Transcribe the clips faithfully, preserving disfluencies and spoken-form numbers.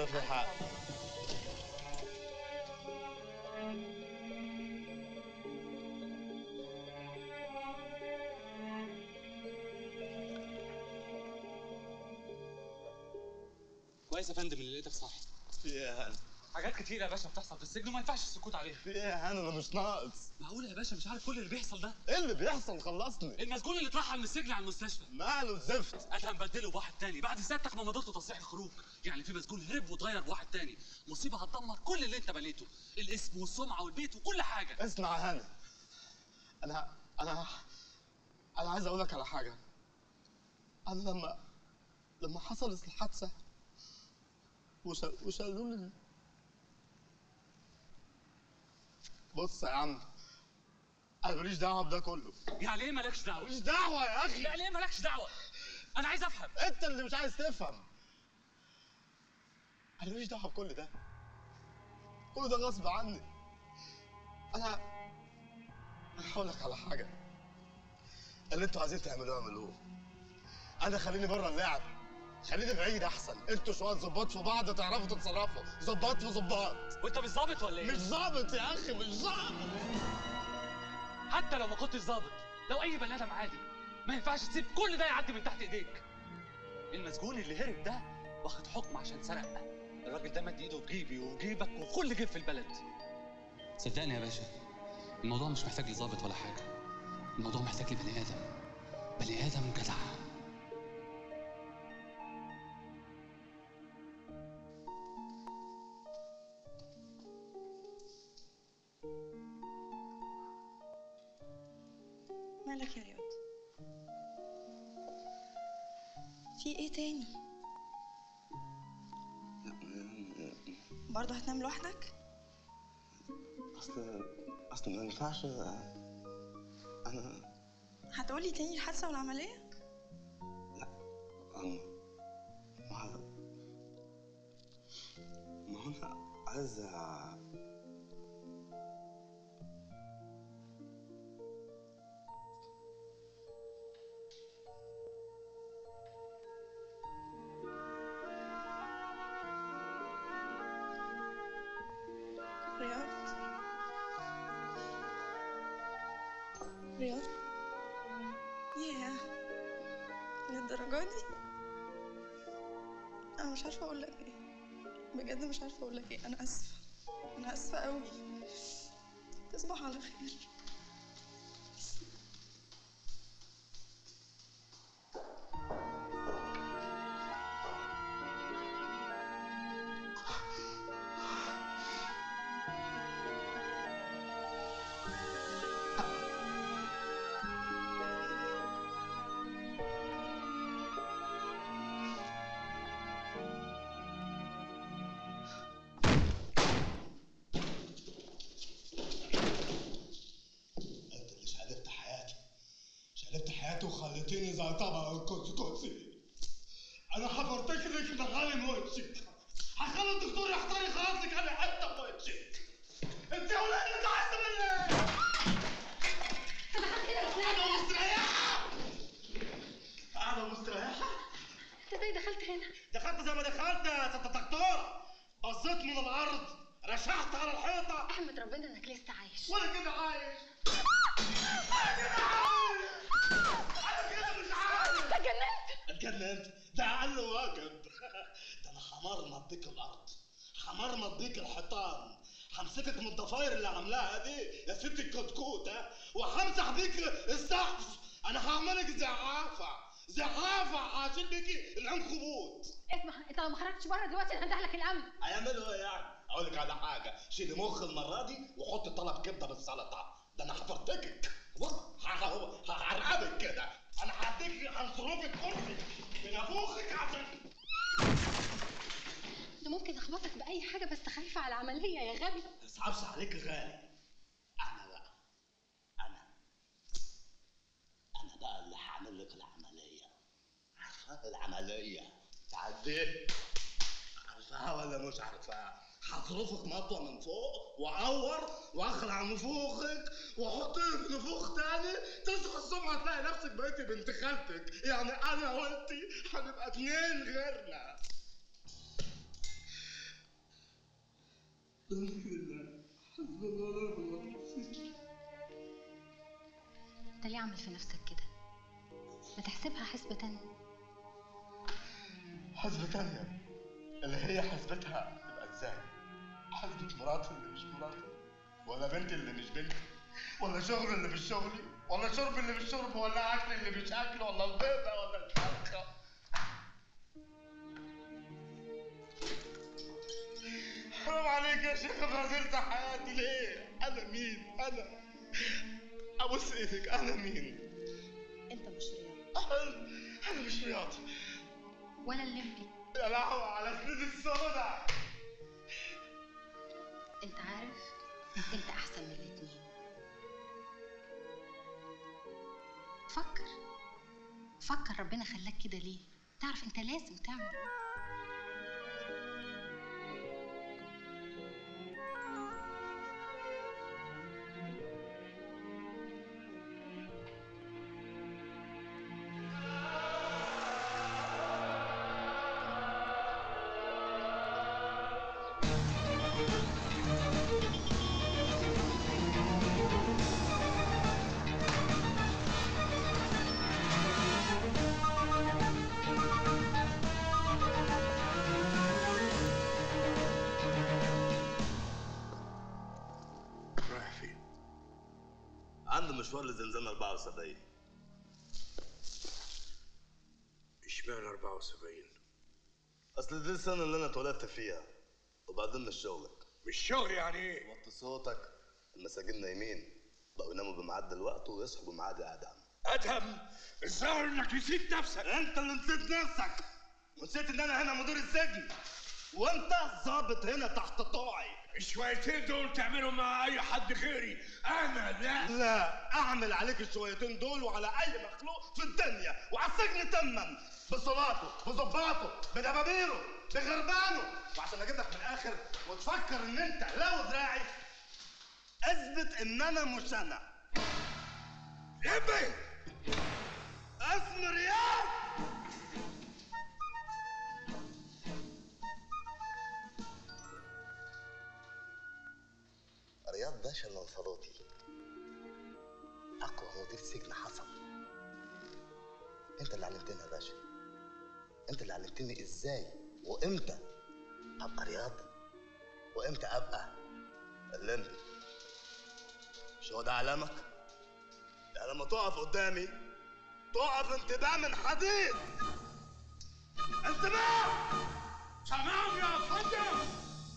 كده في الحق. كويس يا فندم اللي لقيتك صاحي. في ايه يا هاني؟ حاجات كتير يا باشا بتحصل في السجن وما ينفعش السكوت عليها. في ايه يا هاني؟ انا مش ناقص. معقول يا باشا مش عارف كل اللي بيحصل ده؟ ايه اللي بيحصل؟ خلصني. المسجون اللي اترحل من السجن على المستشفى ماله الزفت؟ انا هنبدله بواحد تاني بعد سيادتك ما مضيت له تصريح الخروج. يعني في مسجون هرب واتغير بواحد تاني. مصيبه هتدمر كل اللي انت بنيته، الاسم والسمعه والبيت وكل حاجه. اسمع يا هاني، انا انا انا عايز اقول لك على حاجه. انا لما لما حصلت الحادثه وش... وشالوا لي. بص يا عم، انا ماليش دعوه بده كله. يعني ايه مالكش دعوه؟ ماليش دعوه يا اخي. يعني ايه مالكش دعوه؟ انا عايز افهم. انت اللي مش عايز تفهم. انا ماليش دعوه بكل ده، كل ده غصب عني. انا انا هقول لك على حاجه، اللي انتوا عايزين تعملوه اعملوه. انا خليني بره اللعب، خليني بعيد احسن. انتوا شويه ظباط في بعض تعرفوا تتصرفوا، ظباط في ظباط. وانت مش ظابط ولا ايه؟ مش ظابط يا اخي، مش ظابط. حتى لو ما كنتش ظابط، لو اي بني ادم عادي ما ينفعش تسيب كل ده يعدي من تحت ايديك. المسجون اللي هرب ده واخد حكم عشان سرق. الراجل ده مد ايده في جيبي وجيبك وكل جيب في البلد. صدقني يا باشا، الموضوع مش محتاج لي ظابط ولا حاجه، الموضوع محتاج لي بني ادم، بني ادم جدع. مالك يا رياض؟ في ايه تاني؟ برضه هتنام لوحدك؟ اصل اصل ما ينفعش. انا هتقولي تاني الحادثة والعملية؟ لا، انا ما ما هو انا عايز رياض رياض ياه، للدرجة دي؟ أنا مش عارفة أقول لك إيه، بجد مش عارفة أقول لك إيه. أنا آسفة، أنا آسفة أوي. تصبح على خير. وخليتيني زي طبق الكسكسي. انا هفرتك لك دخاني وشك، هخلي الدكتور يحتار يخلص لك انا حته بوشك. انت يا ولاد انت عايزه مني ايه؟ انا مستريحه، انا مستريحه. انت ازاي دخلت هنا؟ دخلت زي ما دخلت يا ست دكتوره، بصيت من الارض رشحت على الحيطه. احمد ربنا انك لسه عايش. وانا كده عايش، انا كده عايش، انا كده مش عايش. انت اتجننت. اتجننت؟ ده اقل واجب. ده انا همرمط بيك الارض، همرمط بيك الحيطان، همسكك من الضفاير اللي عاملاها دي يا ست الكتكوت ها، وهمسح بيك السقف. انا هعملك زعافه زعافه، هشيل بيكي العنكبوت. اسمع، انت لو ما خرجتش بره دلوقتي انا هنده لك الامن. هيعملوا ايه يعني؟ اقول لك على حاجه، شيلي مخ المره دي وحط طلب كبده بالسلطه. ده انا هفرتكك، هعرقبك كده. انا هديك هنصرفك كرسي بنافوخك عشان ده ممكن اخبطك باي حاجه، بس خايفه على العمليه يا غبي. ما تصعبش عليك غالي. انا بقى انا انا بقى اللي هعمل لك العمليه. عارفه العمليه تعدي؟ عارفها ولا مش عارفها؟ هصرفك مطوه من فوق واعور واخلع نفوخك واحط لك نفوخ تاني، تصحى الصبح تلاقي نفسك بقيتي بنت خالتك. يعني انا وانتي هنبقى اتنين غيرنا. انت ليه عامل في نفسك كده؟ ما تحسبها حسبة تانية. حسبة تانية اللي هي حسبتها تبقى ازاي؟ حسبة مراتي اللي مش مراتي، ولا بنتي اللي مش بنتي، ولا شغل اللي مش شغلي، ولا شرب اللي مش شرب، ولا اكل اللي مش اكل، ولا البيضة ولا الفرخة. حرام عليك يا شيخ، غيرت حياتي ليه؟ انا مين؟ انا ابوس ايدك، انا مين؟ انت مش رياض. انا انا مش رياض ولا الليمبي. يا لهوي على سنين السودا. انت عارف انت احسن من الاتنين. فكر فكر ربنا خلاك كده ليه؟ تعرف انت لازم تعمل ايه. عنده مشوار لزنزانة أربعة وسبعين. اشمعنى أربعة وسبعين؟ أصل دي السنة اللي أنا اتولدت فيها، وبعدين مش شغلك. مش شغل يعني إيه؟ وطي صوتك، المساجين نايمين، بقوا يناموا بميعاد الوقت ويصحوا بميعاد أدهم. أدهم؟ الظاهر إنك نسيت نفسك. أنت اللي نسيت نفسك، ونسيت إن أنا هنا مدير السجن، وأنت ظابط هنا تحت طوعي. الشويتين دول تعملهم مع أي حد غيري، أنا لا. لا، أعمل عليك الشويتين دول وعلى أي مخلوق في الدنيا، وعلى السجن تماً، بصلاته، بظباطه، بدبابيره، بغربانه، وعشان أجيب لك من الآخر وتفكر إن أنت لو دراعي، اثبت إن أنا مش أنا. لمبي! اسم رياض! رياض باشا المنفلوطي، أقوى مدير سجن حصل. أنت اللي علمتني يا باشا، أنت اللي علمتني إزاي وإمتى أبقى رياض وإمتى أبقى الليمبي. مش هو ده علامك؟ يعني لما تقف قدامي تقف انتباه من حديد. انتباه! تمام يا فندم.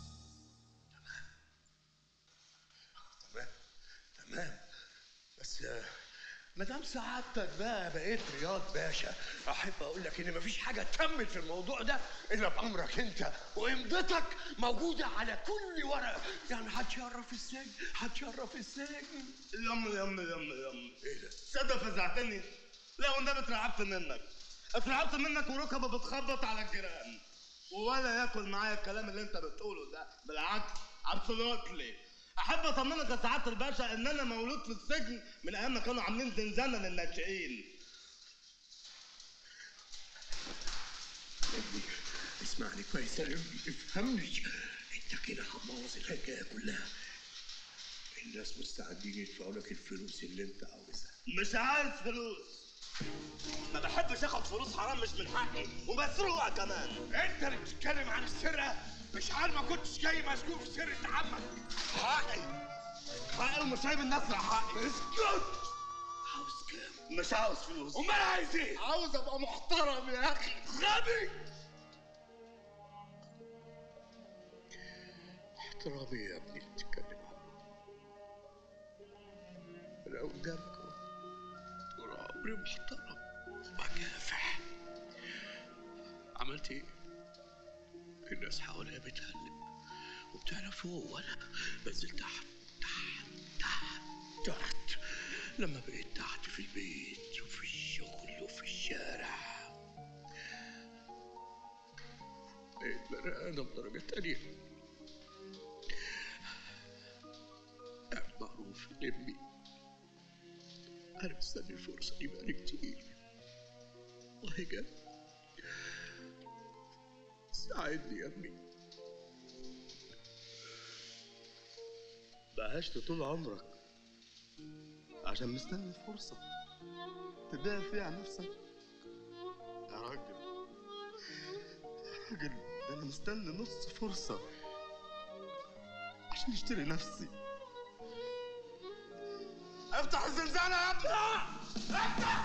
تمام تمام، بس ما دام سعادتك بقى بقيت رياض باشا، احب اقول لك ان مفيش حاجه تكمل في الموضوع ده الا بامرك انت، وامضتك موجوده على كل ورقه، يعني هتشرف السجن هتشرف السجن. يم يم يم يم ايه ده؟ صدق فزعتني. لا والنبي اترعبت منك، اترعبت منك وركبه بتخبط على الجيران، ولا ياكل معايا الكلام اللي انت بتقوله ده، بالعكس ابسولوتلي. احب اطمنك يا سعاده الباشا ان انا مولود في السجن من ايام ما كانوا عاملين زنزانه للناشئين. ابني اسمعني كويس يا ابني، افهمني، انت كده هتبوظ الحكايه كلها. الناس مستعدين يدفعوا لك الفلوس اللي انت عاوزها. مش عايز فلوس، ما بحبش اخد فلوس حرام مش من حقي وبسرقها كمان. انت اللي بتتكلم عن السرقه، مش عارف ما كنتش جاي مسجون في سرقه عمك. حقي حقي ومش عايب الناس على حقي. اسكت. عاوز كام؟ مش عاوز فلوس. امال عايز ايه؟ عاوز ابقى محترم يا اخي. غبي. احترامي يا ابني اللي بتتكلم عنه، انا قدامك اهو طول عمري محترم وبكافح. عملت ايه؟ الناس حواليا بتهلم وبتعرف فوق، وانا بنزل تحت تحت تحت تحت. لما بقيت تحت في البيت وفي الشغل وفي الشارع بقيت بني ادم درجة تانية. قاعد معروف لمي، انا مستني الفرصة دي بقالي كتير، وهي جت. ساعدني يا ابني، بقى عشت طول عمرك عشان مستني فرصة تبيع فيها نفسك؟ يا راجل يا راجل، ده أنا مستني نص فرصة عشان اشتري نفسي. افتح الزنزانة يا ابني! افتح!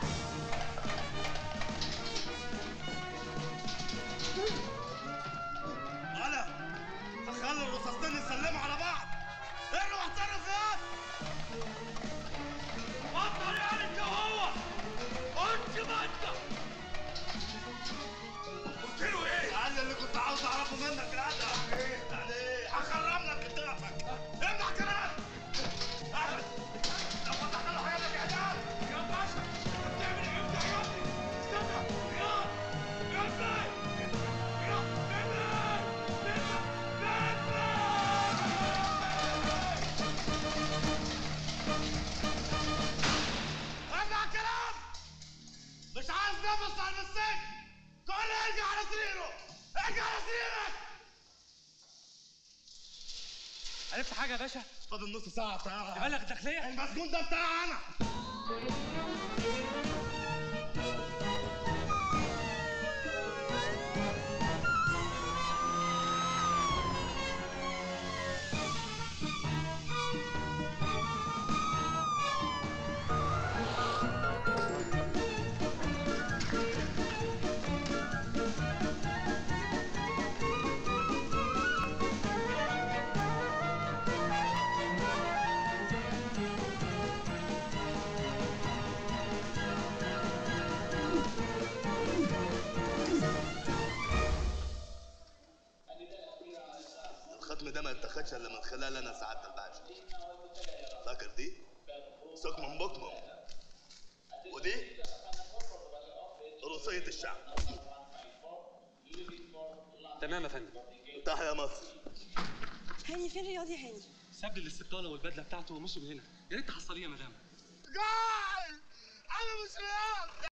انا هخلي الرصاصتين يسلموا على بعض. اقلوا واحترف يا بطل يا انت وهو. انت ما انت قلت له ايه؟ قال اللي كنت عاوز اعرفه منك الادب. ايه؟ يعني ايه؟ هخرم لك كتافك. امنع كلام. احمد لو فتحت له حياتك اعدام يا باشا. انت بتعمل ايه انت يا ابني؟ استنى رياض يا ابني. رياض منك منك منك. امنع كلام. مش عايز نفس على السجن. كله ارجع على سريره. ارجع على سريرك. عرفت حاجه يا باشا؟ فاضل نص ساعة بتاع تبلغ الداخليه. المسجون ده بتاعي انا. الختم ده ما يتاخدش الا من خلال انا سعاده الباشا. فاكر دي؟ سكمم بكمم. ودي روسية الشعب. تمام يا فندم. تحيا يا مصر. هاني فين رياض يا هاني؟ ساب لي الاستبطاله والبدله بتاعته ومشي من هنا. يا ريت تحصليه يا مدام. جاي انا مش رياض.